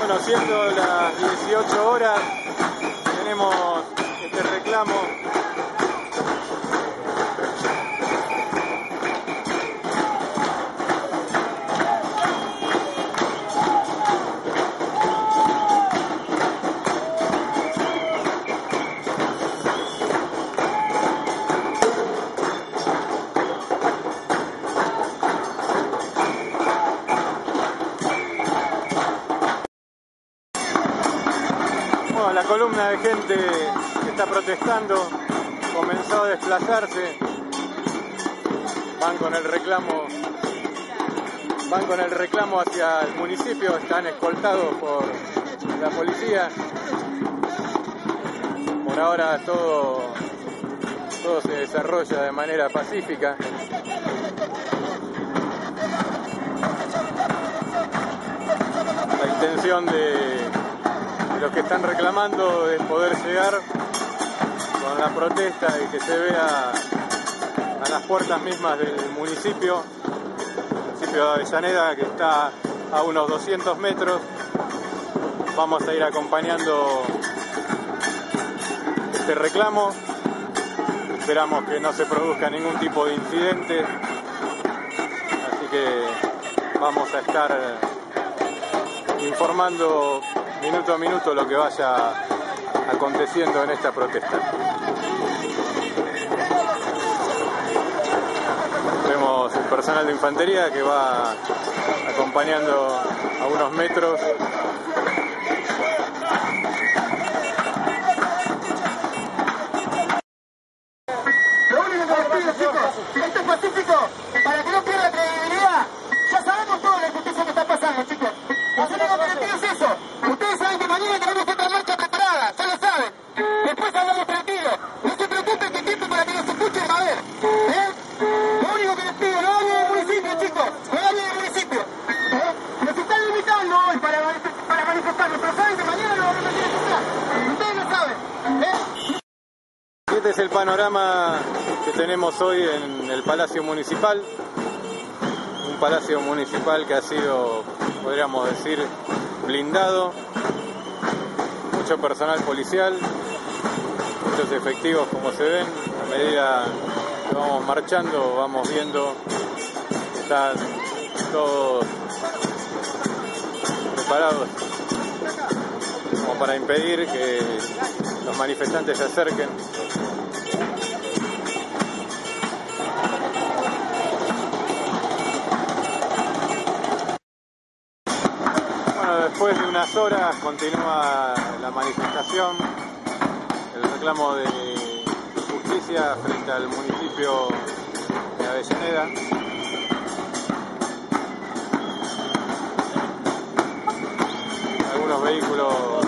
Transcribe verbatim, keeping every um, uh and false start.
Bueno, siendo las dieciocho horas, tenemos este reclamo. Bueno, la columna de gente que está protestando comenzó a desplazarse. Van con el reclamo, van con el reclamo hacia el municipio, están escoltados por la policía. Por ahora todo, todo se desarrolla de manera pacífica. La intención de los que están reclamando es poder llegar con la protesta y que se vea a las puertas mismas del municipio, el municipio de Avellaneda, que está a unos doscientos metros. Vamos a ir acompañando este reclamo. Esperamos que no se produzca ningún tipo de incidente, así que vamos a estar informando minuto a minuto lo que vaya aconteciendo en esta protesta. Vemos el personal de infantería que va acompañando a unos metros. Lo único que les pido, chicos, esto es pacífico, para que no pierda credibilidad. Ya sabemos toda la injusticia que está pasando, chicos. Lo único que les pido es eso. Ustedes saben que mañana tenemos otra marcha preparada, ya lo saben. Después hablamos tranquilos. No se preocupen que tiempo para que nos escuchen va a haber. ¿Eh? Lo único que les pido, no hablen del municipio, chicos. No hablen del municipio. ¿Eh? Nos están limitando hoy para, para manifestarnos, pero saben que mañana lo vamos a manifestar. Ustedes lo saben. ¿Eh? Este es el panorama que tenemos hoy en el Palacio Municipal. Un palacio municipal que ha sido, podríamos decir, blindado. Mucho personal policial, muchos efectivos, como se ven. A medida que vamos marchando, vamos viendo que están todos preparados como para impedir que los manifestantes se acerquen. Después de unas horas continúa la manifestación, el reclamo de justicia frente al municipio de Avellaneda. Algunos vehículos